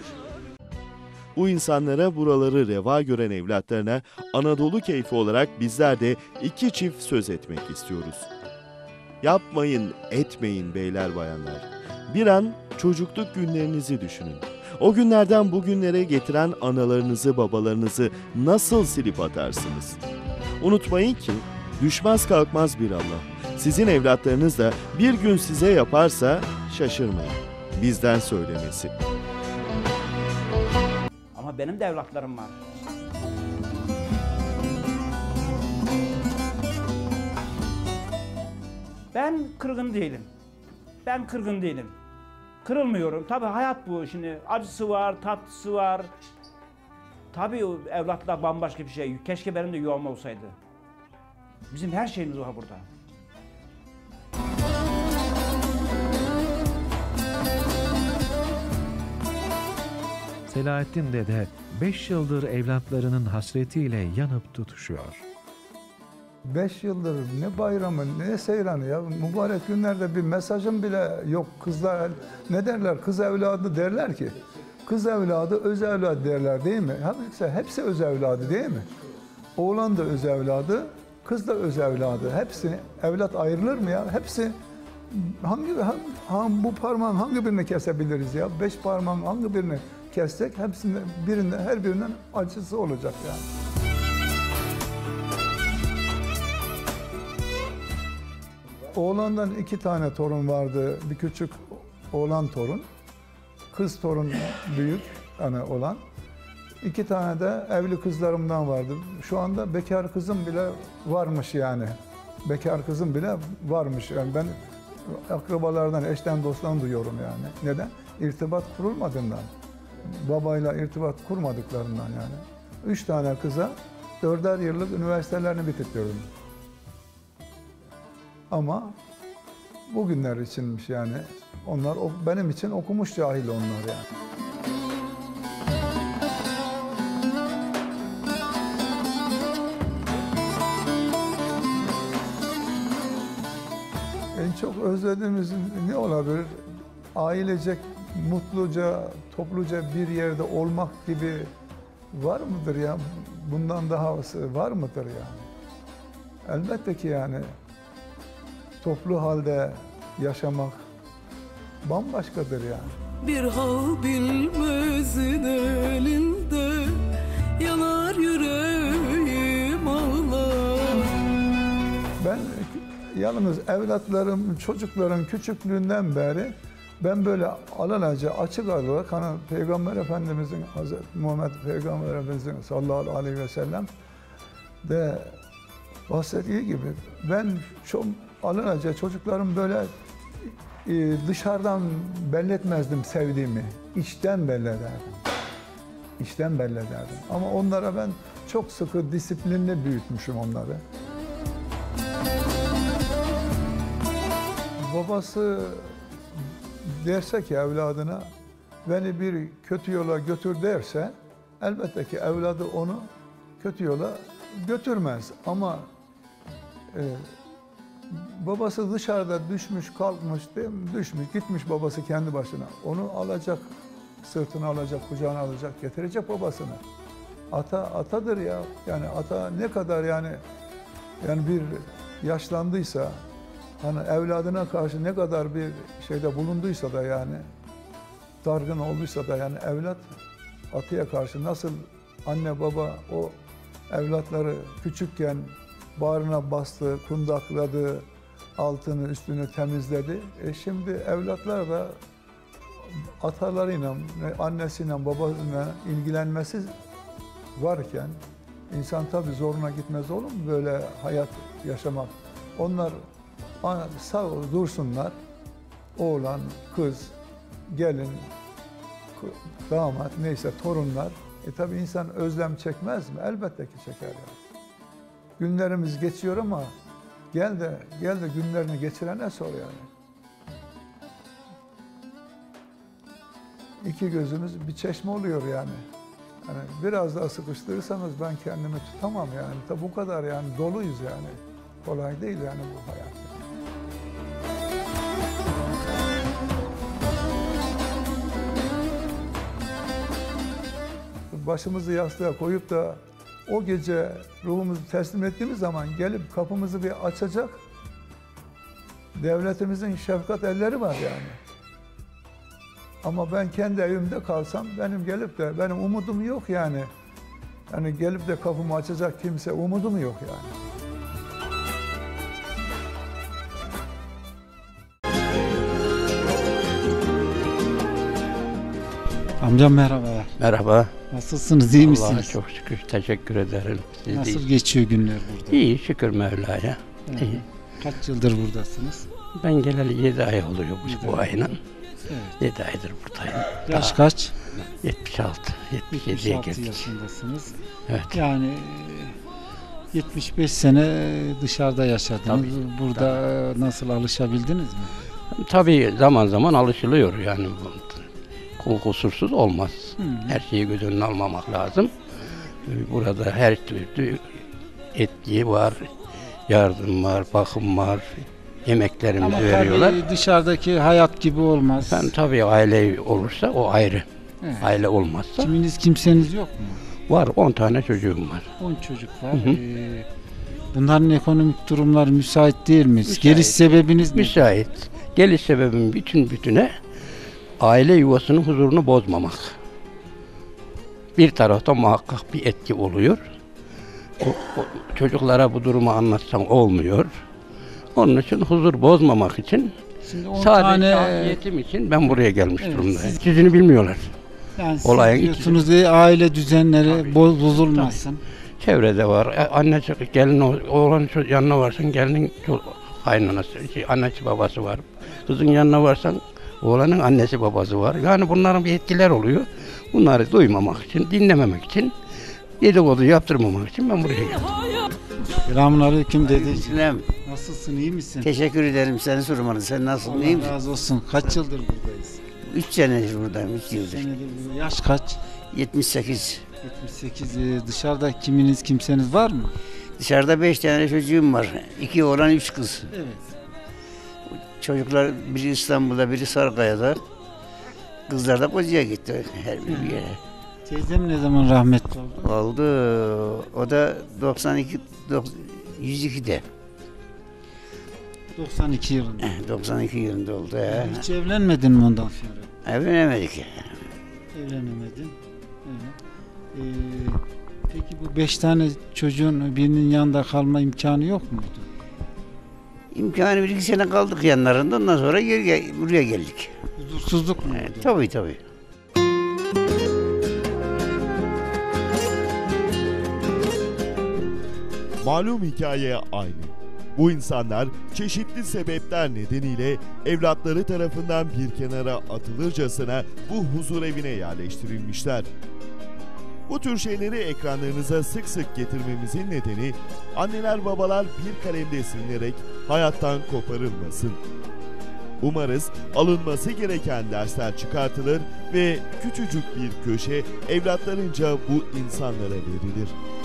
Bu insanlara, buraları reva gören evlatlarına Anadolu keyfi olarak bizler de iki çift söz etmek istiyoruz. Yapmayın, etmeyin beyler bayanlar. Bir an çocukluk günlerinizi düşünün. O günlerden bugünlere getiren analarınızı, babalarınızı nasıl silip atarsınız? Unutmayın ki düşmez kalkmaz bir Allah. Sizin evlatlarınız da bir gün size yaparsa şaşırmayın. bizden söylemesi. Ama benim de evlatlarım var. Ben kırgın değilim. Ben kırgın değilim. Kırılmıyorum. Tabii hayat bu. Şimdi acısı var, tatlısı var. Tabii evlatlar bambaşka bir şey. Keşke benim de yuvam olsaydı. Bizim her şeyimiz var burada. Selahattin Dede beş yıldır evlatlarının hasretiyle yanıp tutuşuyor. Beş yıldır ne bayramı ne seyranı ya, mübarek günlerde bir mesajım bile yok. Kızlar ne derler, kız evladı derler ki. Kız evladı öz evladı derler değil mi? Hepsi, hepsi öz evladı değil mi? Oğlan da öz evladı, kız da öz evladı. Hepsi evlat ayrılır mı ya? Hepsi hangi hangi bu parmağın hangi birini kesebiliriz ya? Beş parmağın hangi birini kessek hepsinde birinde her birinden acısı olacak yani. Oğlandan iki tane torun vardı. Bir küçük oğlan torun. Kız torun büyük yani olan. İki tane de evli kızlarımdan vardı. Şu anda bekar kızım bile varmış yani. Bekar kızım bile varmış. Yani ben akrabalardan, eşten, dosttan duyuyorum yani. Neden? İrtibat kurulmadığından. Babayla irtibat kurmadıklarından yani. Üç tane kıza dörder yıllık üniversitelerini bitirtiyordum. Ama bugünler içinmiş yani. Onlar benim için okumuş cahil onlar yani. En çok özlediğimiz ne olabilir? Ailecek, mutluca, topluca bir yerde olmak gibi var mıdır ya? Bundan daha var mıdır yani? Elbette ki yani toplu halde yaşamak bambaşkadır yani. Bir hal bilmezin elinde yanar yüreğim ağlar. Ben yalnız evlatlarım, çocukların küçüklüğünden beri ben böyle alalaca, açık olarak hani Peygamber Efendimizin, Hazreti Muhammed Peygamber Efendimizin sallallahu aleyhi ve sellem de bahsettiği gibi ben çok alalaca çocuklarım böyle dışarıdan belli etmezdim sevdiğimi. İçten belli ederdim. İçten belli ederdim. Ama onlara ben çok sıkı, disiplinli büyütmüşüm onları. Babası derse ki evladına beni bir kötü yola götür derse elbette ki evladı onu kötü yola götürmez. Ama e, babası dışarıda düşmüş, kalkmış, düşmüş, gitmiş babası kendi başına. Onu alacak, sırtına alacak, kucağına alacak, getirecek babasını. Ata, atadır ya. Yani ata ne kadar yani yani bir yaşlandıysa, hani evladına karşı ne kadar bir şeyde bulunduysa da yani, dargın olduysa da yani evlat ataya karşı nasıl anne baba o evlatları küçükken bağrına bastı, kundakladı, altını üstünü temizledi. E şimdi evlatlar da atalarıyla, annesiyle, babasıyla ilgilenmesi varken insan tabii zoruna gitmez olur mu böyle hayat yaşamak? Onlar sağ dursunlar, oğlan, kız, gelin, damat neyse torunlar. E tabii insan özlem çekmez mi? Elbette ki çeker yani. Günlerimiz geçiyor ama gel de gel de günlerini geçirene sor yani. İki gözümüz bir çeşme oluyor yani. Yani biraz daha sıkıştırırsanız ben kendimi tutamam yani. Tabi bu kadar yani doluyuz yani. Kolay değil yani bu hayat. Başımızı yastığa koyup da o gece ruhumuzu teslim ettiğimiz zaman gelip kapımızı bir açacak devletimizin şefkat elleri var yani. Ama ben kendi evimde kalsam benim gelip de benim umudum yok yani. Yani gelip de kapımı açacak kimse umudum yok yani. Amcam merhaba. Merhaba. Nasılsınız, iyi Allah'a misiniz? çok şükür, teşekkür ederim. Siz Nasıl de- geçiyor günler burada? İyi, şükür Mevla'ya. Evet. İyi. Kaç yıldır buradasınız? Ben geleli yedi ay oluyor bu, bu ay. ayının. Evet. yedi aydır buradayım. Yaş Daha- kaç? yetmiş altı, yetmiş yediye yetmiş altı geldik. yaşındasınız. Evet. Yani e, yetmiş beş sene dışarıda yaşadınız. Tabii, Burada nasıl alışabildiniz mi? Tabii zaman zaman alışılıyor yani. Bu kusursuz olmaz. Hı. Her şeyi göz önüne almamak lazım. Burada her türlü etki var, yardım var, bakım var, yemeklerimizi Ama veriyorlar. tabii dışarıdaki hayat gibi olmaz. Ben tabii aile olursa o ayrı. Evet. Aile olmazsa Kiminiz kimseniz yok mu? var, on tane çocuğum var. on çocuk var. Hı hı. Ee, bunların ekonomik durumları müsait değil mi? Müsait. Geliş sebebiniz ne? Müsait. Geliş sebebim bütün bütüne aile yuvasının huzurunu bozmamak. Bir tarafta muhakkak bir etki oluyor. O, o, çocuklara bu durumu anlatsam olmuyor. Onun için huzur bozmamak için Şimdi on sadece tane- afiyetim için ben buraya gelmiş Evet, durumdayım. siz- Sizini bilmiyorlar. Yani siz Olayın diyorsunuz ki aile düzenleri boz, bozulmasın. Çevrede var. E, Annesi, gelin, o- oğlan ço- yanına varsan gelinin ço- kaynanası, şey, annesi babası var. Kızın yanına varsan oğlanın annesi babası var. Yani bunların bir etkiler oluyor. Bunları duymamak için, dinlememek için, dedikodu yaptırmamak için ben buraya geldim. Selamun aleyküm dedeciğim. Selam. Nasılsın, iyi misin? Teşekkür ederim. Seni sormalı. Sen nasılsın? iyi Allah misin? razı olsun. Kaç yıldır buradayız? Üç senedir buradayım. Üç yıldır. Senedir burada. Yaş kaç? yetmiş sekiz. yetmiş sekiz. Ee, dışarıda kiminiz kimseniz var mı? Dışarıda beş tane çocuğum var. İki oğlan, üç kız. Evet. Çocuklar biri İstanbul'da, biri Sarıkaya'da. Kızlar da Koca'ya gitti her bir yere. Teyzem ne zaman rahmetli oldu? Oldu. O da doksan iki, dok- yüz ikide. doksan iki yılında. doksan iki yılında oldu. He. Hiç evlenmedin mi ondan sonra? Evlenemedik. Evlenemedin. Evet. Ee, peki bu beş tane çocuğun birinin yanında kalma imkanı yok muydu? İmkanı bir iki sene kaldık yanlarında. Ondan sonra geri gel- buraya geldik. Huzursuzluk mu? E, tabii tabii. Malum hikaye aynı. Bu insanlar çeşitli sebepler nedeniyle evlatları tarafından bir kenara atılırcasına bu huzur evine yerleştirilmişler. Bu tür şeyleri ekranlarınıza sık sık getirmemizin nedeni anneler babalar bir kalemde silinerek hayattan koparılmasın. Umarız alınması gereken dersler çıkartılır ve küçücük bir köşe evlatlarınca bu insanlara verilir.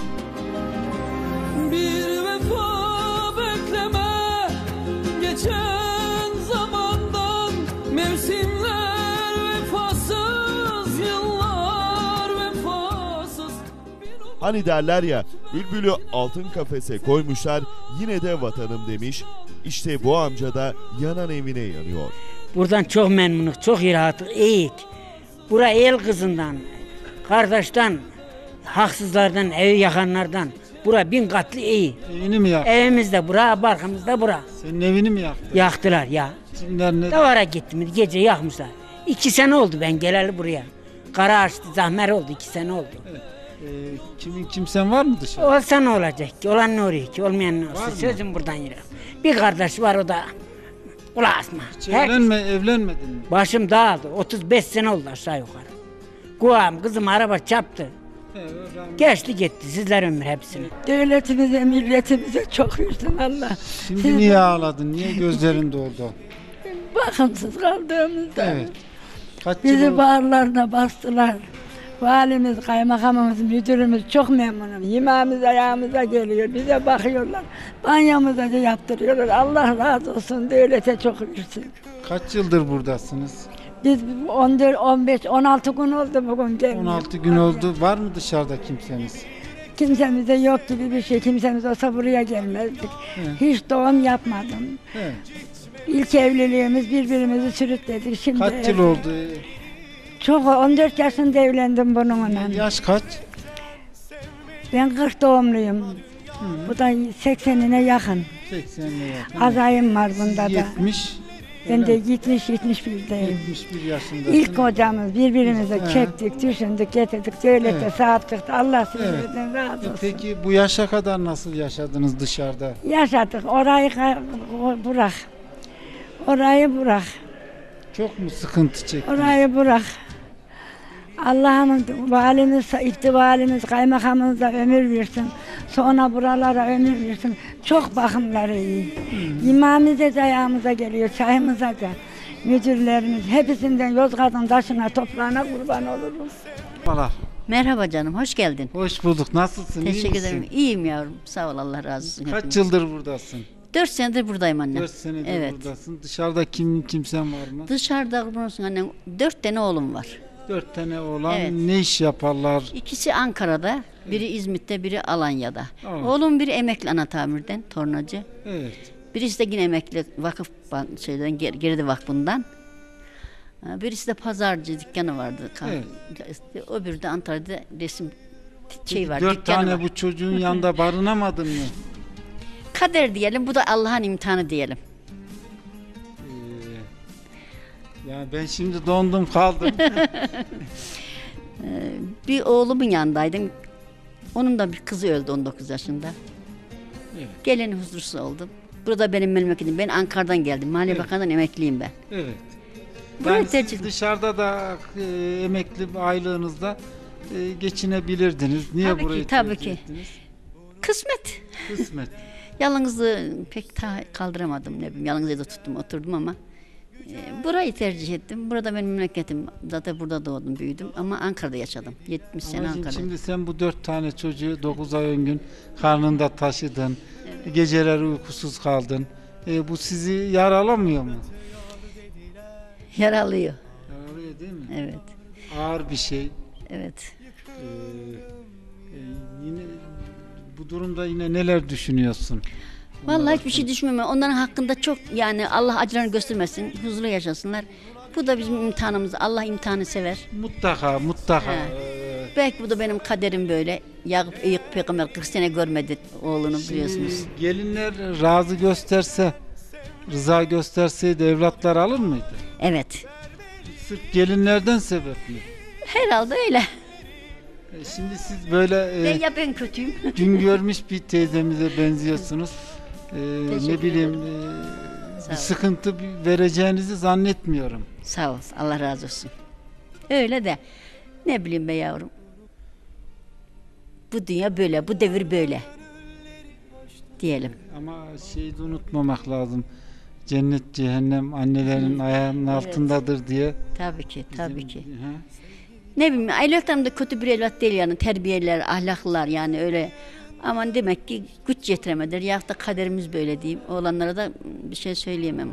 Bir vefa bekleme geçen zamandan, mevsimler vefasız, yıllar vefasız. Hani derler ya, bülbülü altın kafese koymuşlar, yine de vatanım demiş. İşte bu amca da yanan evine yanıyor. Buradan çok memnunuz, çok rahatız, iyiyik. Bura el kızından, kardeşten, haksızlardan, evi yakanlardan. Bura bin katlı iyi. Evini mi yaktı? Evimizde bura, barkımızda bura. Senin evini mi yaktı? Yaktılar ya. Kimler ne? Davara gittim, gece yakmışlar. İki sene oldu ben geleli buraya. Kara açtı, zahmer oldu, iki sene oldu. Evet. Ee, kimin kimsen var mı dışarıda? Olsa ne olacak ki? Olan ne oluyor ki? Olmayan ne olsun? Sözüm buradan yürü. Bir kardeş var, o da kulağı asma. Hiç evlenme, evlenmedin mi? Başım dağıldı. otuz beş sene oldu aşağı yukarı. Kulağım, kızım araba çarptı. Geçti gitti. Sizler ömür hepsini. Devletimize, milletimize çok üzüm Allah. Şimdi Siz- niye ağladın? Niye gözlerin doldu? Bakımsız kaldığımızda. Evet. Kaç yıl Bizi oldu? bağırlarına bastılar. Valimiz, kaymakamımız, müdürümüz çok memnunum. Yemeğimiz ayağımıza geliyor. Bize bakıyorlar. Banyomuza da yaptırıyorlar. Allah razı olsun. Devlete çok üzüm. Kaç yıldır buradasınız? Biz on dört, on beş, on altı gün oldu bugün gelmiyor. on altı gün oldu. Var mı dışarıda kimseniz? Kimsemize yok gibi bir şey. Kimsemiz olsa buraya gelmezdik. Evet. Hiç doğum yapmadım. Evet. İlk evliliğimiz birbirimizi sürükledik. Şimdi Kaç yıl oldu? Çok, on dört yaşında evlendim bununla. Yaş kaç? Ben kırk doğumluyum. Bu da seksenine yakın. seksenine yakın. Azayım var bunda da. yetmiş. Ben de yetmiş yetmiş birdeyim. yetmiş bir yaşındasın. İlk kocamız birbirimizi He. çektik, düşündük, getirdik, söyledik, Evet. sattık. Allah Evet. sizlerden razı olsun. Peki bu yaşa kadar nasıl yaşadınız dışarıda? Yaşadık. Orayı ka- bırak. Orayı bırak. Çok mu sıkıntı çektiniz? Orayı bırak. Allah'ım valimiz, ittivalimiz, kaymakamımız da ömür versin. Sonra buralara ömür versin. Çok bakımları iyi. Hmm. İmamımız da ayağımıza geliyor, çayımıza da. Müdürlerimiz hepsinden Yozgat'ın taşına, toprağına kurban oluruz. Allah. Merhaba canım, hoş geldin. Hoş bulduk. Nasılsın? iyi Teşekkür misin? ederim. İyiyim yavrum. Sağ ol, Allah razı olsun. Kaç hepimiz. yıldır buradasın? Dört senedir buradayım anne. Dört senedir evet. buradasın. Dışarıda kim kimsen var mı? Dışarıda kurbanolsun annem. Dört tane oğlum var. Dört tane oğlan Evet. ne iş yaparlar? İkisi Ankara'da, biri İzmit'te, biri Alanya'da. Evet. Oğlum biri emekli ana tamirden, tornacı. Evet. Birisi de yine emekli vakıf ban- şeyden Ger- Geride Vakfı'ndan. Ha, Birisi de pazarcı dükkanı vardı. Evet. Öbürü de Antalya'da resim şey Peki var. dört dükkanı tane var. bu çocuğun yanında barınamadın mı? Kader diyelim, bu da Allah'ın imtihanı diyelim. Ee, yani ben şimdi dondum kaldım. Ee, bir oğlumun yanındaydım. Onun da bir kızı öldü on dokuz yaşında. Evet. Geleni huzursuz oldum. Burada benim memleketim. Ben Ankara'dan geldim. Maliye Evet. Bakanı'ndan emekliyim ben. Evet. Burayı Yani tercih siz dışarıda da e, emekli aylığınızda e, geçinebilirdiniz. Niye Tabii ki, burayı tabii tercih ki. ettiniz? Kısmet. Kısmet. Yalnızlığı pek ta kaldıramadım ne bileyim. Yalnız evde tuttum, oturdum ama e, burayı tercih ettim. Burada benim memleketim. Zaten burada doğdum, büyüdüm ama Ankara'da yaşadım. yetmiş sene Ama şimdi, Ankara'da. şimdi sen bu dört tane çocuğu dokuz ay on gün karnında taşıdın. Geceler uykusuz kaldın. E, bu sizi yaralamıyor mu? Yaralıyor. Yaralıyor değil mi? Evet. Ağır bir şey. Evet. Ee, e, yine bu durumda yine neler düşünüyorsun? Vallahi hiçbir şey düşünmüyorum. Onların hakkında çok yani Allah acılarını göstermesin. Huzurlu yaşasınlar. Bu da bizim imtihanımız. Allah imtihanı sever. Mutlaka, mutlaka. He. Ee, Belki bu da benim kaderim böyle. Yakup Eyüp Peygamber kırk sene görmedi oğlunu biliyorsunuz. Şimdi gelinler razı gösterse, rıza gösterseydi evlatlar alır mıydı? Evet. Sırf gelinlerden sebep mi? Herhalde öyle. E, Şimdi siz böyle e, Ben ya ben kötüyüm. gün görmüş bir teyzemize benziyorsunuz. E, ne Teşekkür bileyim ederim. e, Sağ bir ol. sıkıntı bir vereceğinizi zannetmiyorum. Sağ ol. Allah razı olsun. Öyle de ne bileyim be yavrum. Bu dünya böyle, bu devir böyle. Diyelim. Ama şeyi de unutmamak lazım. Cennet cehennem annelerin ayağının Evet. altındadır diye. Tabii ki, tabii ki. He? Ne bileyim, evlatlarım da kötü bir evlat değil yani. Terbiyeliler, ahlaklılar yani öyle. Aman demek ki güç yetiremediler. Ya da kaderimiz böyle diyeyim. Oğlanlara da bir şey söyleyemem.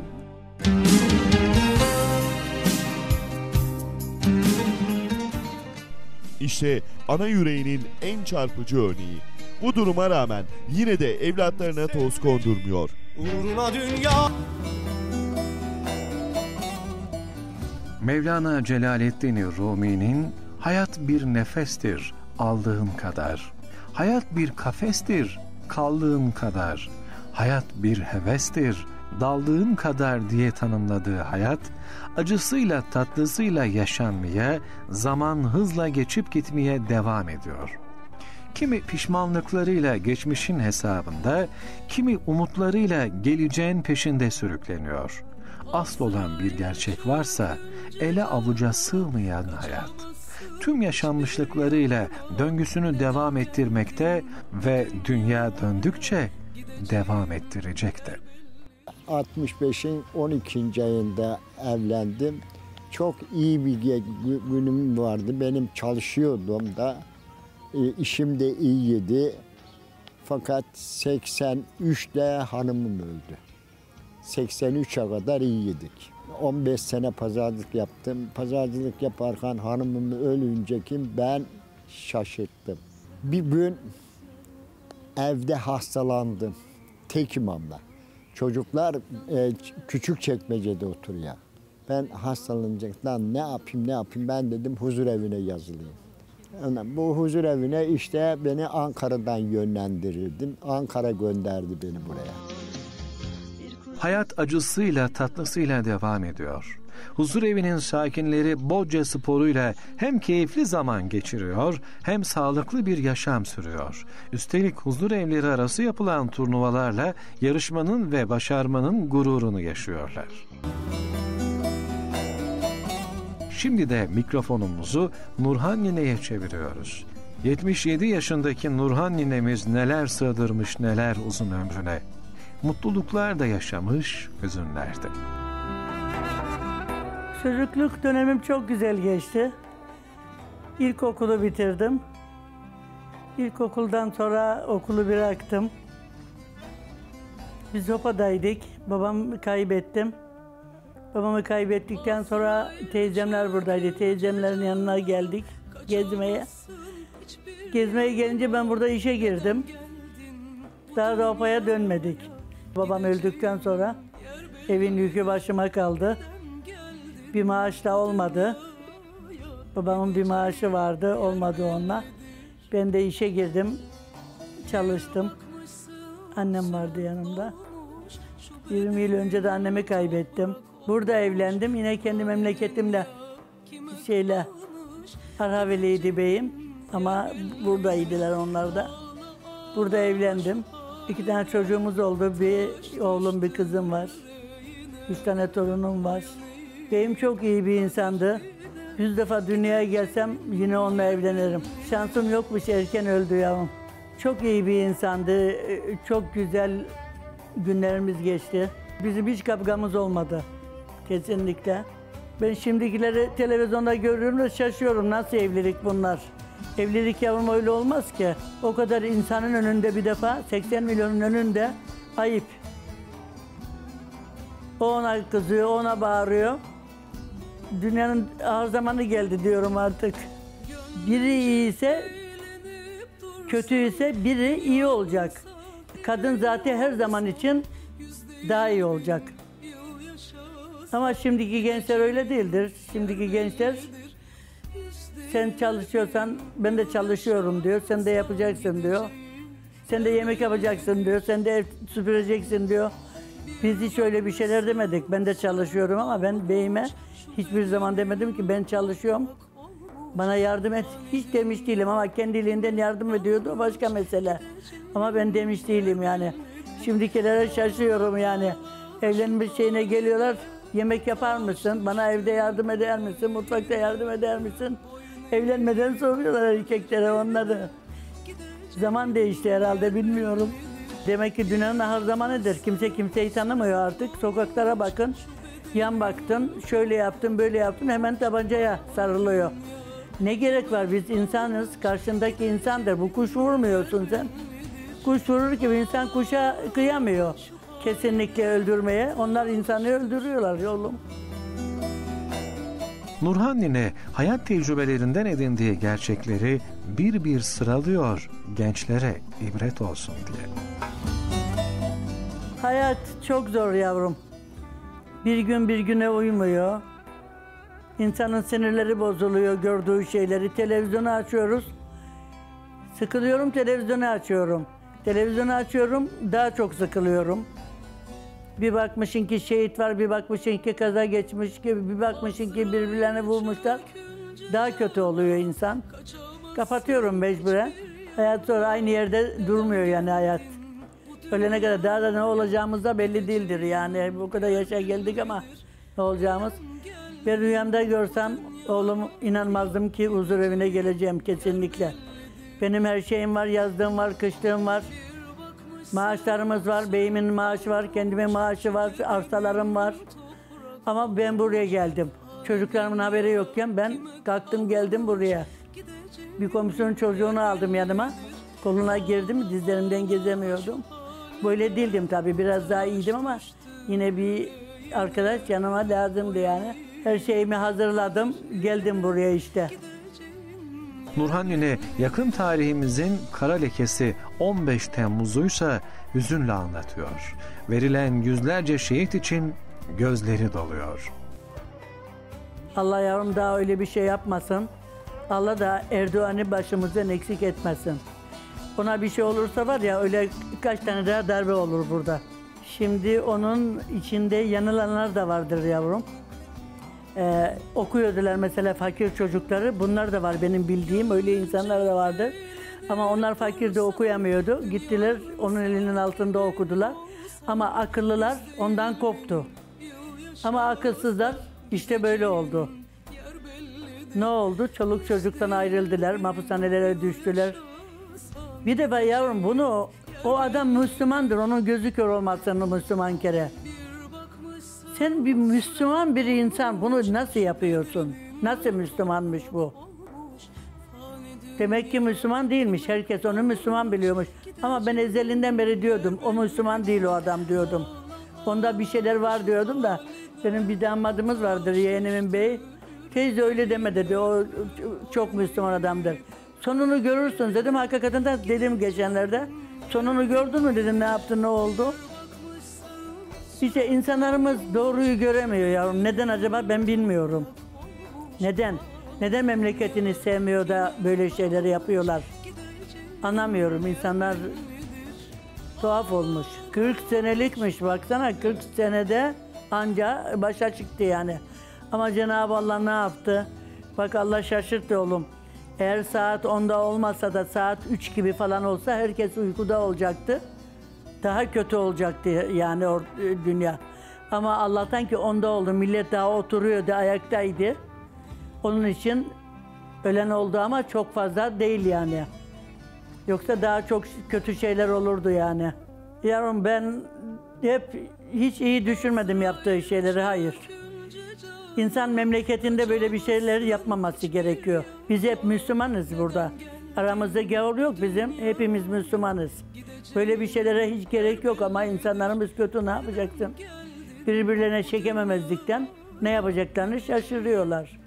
İşte ana yüreğinin en çarpıcı örneği. Bu duruma rağmen yine de evlatlarına toz kondurmuyor. Uğruna dünya. Mevlana Celaleddin Rumi'nin hayat bir nefestir aldığın kadar. Hayat bir kafestir kaldığın kadar. Hayat bir hevestir daldığın kadar diye tanımladığı hayat, acısıyla tatlısıyla yaşanmaya, zaman hızla geçip gitmeye devam ediyor. Kimi pişmanlıklarıyla geçmişin hesabında, kimi umutlarıyla geleceğin peşinde sürükleniyor. Asıl olan bir gerçek varsa, ele avuca sığmayan hayat. Tüm yaşanmışlıklarıyla döngüsünü devam ettirmekte ve dünya döndükçe devam ettirecekti. altmış beşin on ikinci ayında evlendim. Çok iyi bir günüm vardı. Benim çalışıyordum da. E, işim de iyiydi. Fakat seksen üçte hanımım öldü. seksen üçe kadar iyiydik. on beş sene pazarlık yaptım. Pazarcılık yaparken hanımım ölünce kim ben şaşırttım. Bir gün evde hastalandım. Tek imamla. Çocuklar e, küçük çekmecede oturuyor. Ben hastalanacak. Lan ne yapayım ne yapayım ben dedim huzur evine yazılayım. Yani bu huzur evine işte beni Ankara'dan yönlendirirdim. Ankara gönderdi beni buraya. Hayat acısıyla tatlısıyla devam ediyor. Huzur evinin sakinleri Bocca sporuyla hem keyifli zaman geçiriyor hem sağlıklı bir yaşam sürüyor. Üstelik huzur evleri arası yapılan turnuvalarla yarışmanın ve başarmanın gururunu yaşıyorlar. Şimdi de mikrofonumuzu Nurhan Nine'ye çeviriyoruz. yetmiş yedi yaşındaki Nurhan ninemiz neler sığdırmış neler uzun ömrüne. Mutluluklar da yaşamış, hüzünler de. Çocukluk dönemim çok güzel geçti. İlkokulu bitirdim. İlkokuldan sonra okulu bıraktım. Biz Hopa'daydık. Babamı kaybettim. Babamı kaybettikten sonra teyzemler buradaydı. Teyzemlerin yanına geldik gezmeye. Gezmeye gelince ben burada işe girdim. Daha da Hopa'ya dönmedik. Babam öldükten sonra evin yükü başıma kaldı. Bir maaş da olmadı. Babamın bir maaşı vardı, olmadı onunla. Ben de işe girdim, çalıştım. Annem vardı yanımda. yirmi yıl önce de annemi kaybettim. Burada evlendim, yine kendi memleketimle, şeyle, Arhaviliydi beyim. Ama buradaydılar onlar da. Burada evlendim. İki tane çocuğumuz oldu. Bir oğlum, bir kızım var. Üç tane torunum var. Beyim çok iyi bir insandı. Yüz defa dünyaya gelsem yine onunla evlenirim. Şansım yokmuş, erken öldü yavrum. Çok iyi bir insandı. Çok güzel günlerimiz geçti. Bizim hiç kavgamız olmadı. Kesinlikle. Ben şimdikileri televizyonda görüyorum da şaşıyorum. Nasıl evlilik bunlar? Evlilik yavrum öyle olmaz ki. O kadar insanın önünde bir defa, seksen milyonun önünde ayıp. O ona kızıyor, ona bağırıyor. Dünyanın ağır zamanı geldi diyorum artık. Biri iyiyse, kötü ise biri iyi olacak. Kadın zaten her zaman için daha iyi olacak. Ama şimdiki gençler öyle değildir. Şimdiki gençler sen çalışıyorsan ben de çalışıyorum diyor. Sen de yapacaksın diyor. Sen de yemek yapacaksın diyor. Sen de ev süpüreceksin diyor. Biz hiç öyle bir şeyler demedik. Ben de çalışıyorum ama ben beyime hiçbir zaman demedim ki ben çalışıyorum. Bana yardım et. Hiç demiş değilim ama kendiliğinden yardım ediyordu. O başka mesele. Ama ben demiş değilim yani. Şimdikilere şaşıyorum yani. Evlenmiş şeyine geliyorlar. Yemek yapar mısın? Bana evde yardım eder misin? Mutfakta yardım eder misin? Evlenmeden soruyorlar erkeklere onları. Zaman değişti herhalde bilmiyorum. Demek ki dünyanın ahır zamanıdır. Kimse kimseyi tanımıyor artık. Sokaklara bakın. Yan baktın, şöyle yaptın, böyle yaptın hemen tabancaya sarılıyor. Ne gerek var? Biz insanız. Karşındaki insandır. Bu kuş vurmuyorsun sen. Kuş vurur gibi insan kuşa kıyamıyor. Kesinlikle öldürmeye. Onlar insanı öldürüyorlar yolum. Nurhan Nine hayat tecrübelerinden edindiği gerçekleri bir bir sıralıyor gençlere ibret olsun diye. Hayat çok zor yavrum. Bir gün bir güne uymuyor. İnsanın sinirleri bozuluyor gördüğü şeyleri. Televizyonu açıyoruz. Sıkılıyorum, televizyonu açıyorum. Televizyonu açıyorum, daha çok sıkılıyorum. Bir bakmışın ki şehit var, bir bakmışın ki kaza geçmiş gibi, bir bakmışın ki birbirlerini vurmuşlar. Daha kötü oluyor insan. Kapatıyorum mecburen. Hayat sonra aynı yerde durmuyor yani hayat. Ölene kadar daha da ne olacağımız da belli değildir yani. Bu kadar yaşa geldik ama ne olacağımız. Ben rüyamda görsem oğlum inanmazdım ki huzur evine geleceğim kesinlikle. Benim her şeyim var, yazdığım var, kışlığım var. Maaşlarımız var, beyimin maaşı var, kendimin maaşı var, arsalarım var. Ama ben buraya geldim. Çocuklarımın haberi yokken ben kalktım geldim buraya. Bir komşunun çocuğunu aldım yanıma. Koluna girdim, dizlerimden gezemiyordum. Böyle değildim tabii, biraz daha iyiydim ama yine bir arkadaş yanıma lazımdı yani. Her şeyimi hazırladım, geldim buraya işte. Nurhan Nine yakın tarihimizin kara lekesi on beş Temmuz'uysa hüzünle anlatıyor. Verilen yüzlerce şehit için gözleri doluyor. Allah yavrum daha öyle bir şey yapmasın. Allah da Erdoğan'ı başımızdan eksik etmesin. Ona bir şey olursa var ya öyle kaç tane daha darbe olur burada. Şimdi onun içinde yanılanlar da vardır yavrum. Ee, okuyordular mesela fakir çocukları. Bunlar da var benim bildiğim. Öyle insanlar da vardı. Ama onlar fakir de okuyamıyordu. Gittiler onun elinin altında okudular. Ama akıllılar ondan koptu. Ama akılsızlar işte böyle oldu. Ne oldu? Çoluk çocuktan ayrıldılar. Mahpushanelere düştüler. Bir de ben yavrum bunu o adam Müslümandır. Onun gözü kör olmazsa o Müslüman kere. Sen bir Müslüman bir insan bunu nasıl yapıyorsun? Nasıl Müslümanmış bu? Demek ki Müslüman değilmiş. Herkes onu Müslüman biliyormuş. Ama ben ezelinden beri diyordum. O Müslüman değil o adam diyordum. Onda bir şeyler var diyordum da. Benim bir damadımız vardır yeğenimin beyi. Teyze öyle deme dedi. O çok Müslüman adamdır. Sonunu görürsün dedim. Hakikaten de dedim geçenlerde. Sonunu gördün mü dedim. Ne yaptın ne oldu? İşte insanlarımız doğruyu göremiyor yavrum. Neden acaba ben bilmiyorum. Neden? Neden memleketini sevmiyor da böyle şeyleri yapıyorlar? Anlamıyorum. İnsanlar tuhaf olmuş. kırk senelikmiş baksana. kırk senede anca başa çıktı yani. Ama Cenab-ı Allah ne yaptı? Bak Allah şaşırttı oğlum. Eğer saat onda olmasa da saat üç gibi falan olsa herkes uykuda olacaktı. Daha kötü olacaktı yani o dünya. Ama Allah'tan ki onda oldu. Millet daha oturuyordu, ayaktaydı. Onun için ölen oldu ama çok fazla değil yani. Yoksa daha çok kötü şeyler olurdu yani. Yavrum ben hep hiç iyi düşünmedim yaptığı şeyleri, hayır. İnsan memleketinde böyle bir şeyler yapmaması gerekiyor. Biz hep Müslümanız burada. Aramızda gavur yok bizim, hepimiz Müslümanız. Böyle bir şeylere hiç gerek yok ama insanlarımız kötü, ne yapacaksın? Birbirlerine çekememezlikten ne yapacaklarını şaşırıyorlar.